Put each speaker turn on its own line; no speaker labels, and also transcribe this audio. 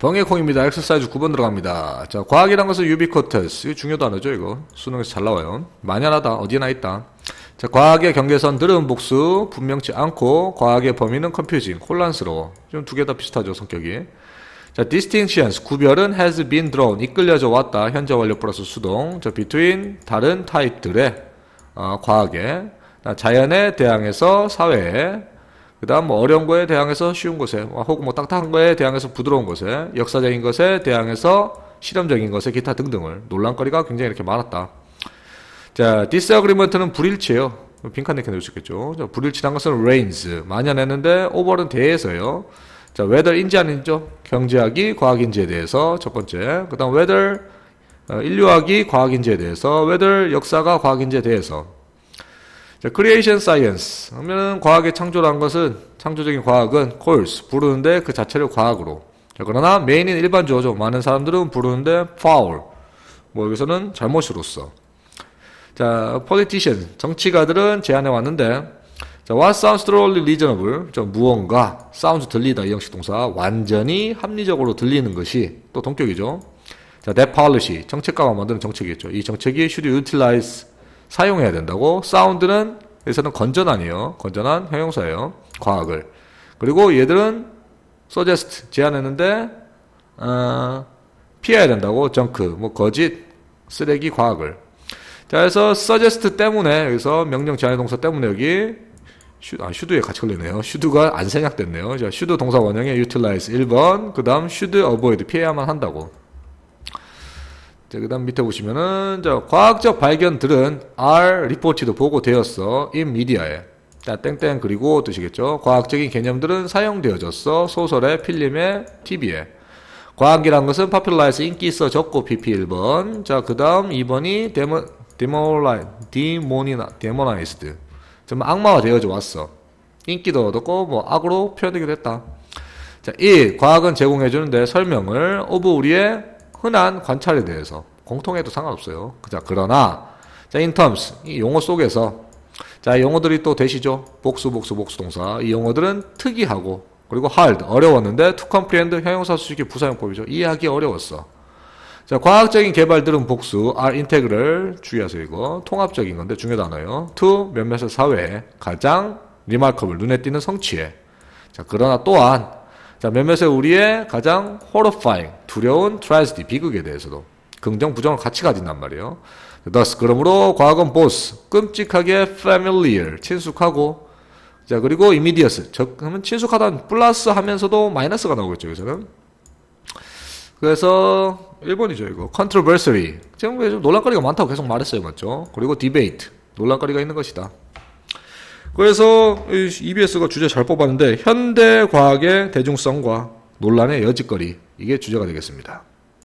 덩이콩입니다. 엑서사이즈 9번 들어갑니다. 자, 과학이란 것은 ubiquitous. 이거 중요 단어죠, 이거. 수능에서 잘 나와요. 만연하다, 어디나 있다. 자, 과학의 경계선들은 복수, 분명치 않고, 과학의 범위는 confusing, 혼란스러워. 좀 두 개 다 비슷하죠, 성격이. 자, distinctions, 구별은 has been drawn, 이끌려져 왔다. 현재 완료 플러스 수동. 자, between, 다른 타입들의, 과학에. 자연에 대항해서 사회에. 그 다음 뭐 어려운 거에 대항해서 쉬운 곳에, 혹은 뭐 딱딱한 거에 대항해서 부드러운 곳에, 역사적인 것에 대항해서 실험적인 것에 기타 등등을. 논란거리가 굉장히 이렇게 많았다. 자, disagreement는 불일치예요. 빈칸 이렇게 넣을 수 있겠죠. 자, 불일치란 것은 reigns, 만연했는데 over는 대해서요. 자, whether인지 아닌지죠. 경제학이 과학인지에 대해서 첫 번째. 그 다음 whether 인류학이 과학인지에 대해서, whether 역사가 과학인지에 대해서. 자, creation science 하면은 과학의 창조라는 것은, 창조적인 과학은 calls, 부르는데 그 자체를 과학으로. 자, 그러나 메인인 일반주어죠. 많은 사람들은 부르는데 foul, 뭐 여기서는 잘못으로서. 자, politician, 정치가들은 제안해 왔는데, 자, what sounds thoroughly reasonable, 무언가, sounds 들리다, 이 형식 동사, 완전히 합리적으로 들리는 것이 또 동격이죠. 자, that policy, 정책가가 만드는 정책이겠죠. 이 정책이 should utilize, 사용해야 된다고. 사운드는 여기서는 건전한이요. 건전한 형용사예요. 과학을. 그리고 얘들은 suggest, 제안했는데 피해야 된다고. junk, 뭐 거짓, 쓰레기, 과학을. 자, 그래서 suggest 때문에, 여기서 명령 제안의 동사 때문에 여기 should에 같이 걸리네요. should가 안 생략됐네요. 자, should 동사 원형에 utilize 1번, 그 다음 should avoid, 피해야만 한다고. 자, 그 다음 밑에 보시면은, 자, 과학적 발견들은 are reported, 보고되었어. in media에. 자, 땡땡 그리고 뜻이겠죠. 과학적인 개념들은 사용되어졌어. 소설에, 필름에, TV에. 과학이란 것은 popularize, 인기 있어졌고, PP 1번. 자, 그 다음 2번이 demonized. 좀 악마화 되어져 왔어. 인기도 얻었고, 뭐, 악으로 표현되기도 했다. 자, 1. 과학은 제공해주는데 설명을 of 우리의 흔한 관찰에 대해서. 공통해도 상관없어요. 자, 그러나, 자, in terms, 이 용어 속에서, 자, 용어들이 또 되시죠? 복수 동사. 이 용어들은 특이하고, 그리고 hard, 어려웠는데, to comprehend, 형용사 수식의 부사용법이죠. 이해하기 어려웠어. 자, 과학적인 개발들은 복수, are integral, 주의하세요, 이거. 통합적인 건데, 중요 단어예요. to, 몇몇의 사회에, 가장, remarkable, 눈에 띄는 성취에. 자, 그러나 또한, 자, 몇몇의 우리의 가장 horrifying, 두려운 tragedy, 비극에 대해서도 긍정, 부정을 같이 가진단 말이에요. thus, 그러므로 과학은 both, 끔찍하게 familiar, 친숙하고, 자, 그리고 immediate, 그러면 친숙하다는 플러스 하면서도 마이너스가 나오겠죠, 여기서는. 그래서 1번이죠, 이거. controversy, 지금 좀 논란거리가 많다고 계속 말했어요, 맞죠? 그리고 debate, 논란거리가 있는 것이다. 그래서 EBS가 주제 잘 뽑았는데, 현대 과학의 대중성과 논란의 여짓거리, 이게 주제가 되겠습니다.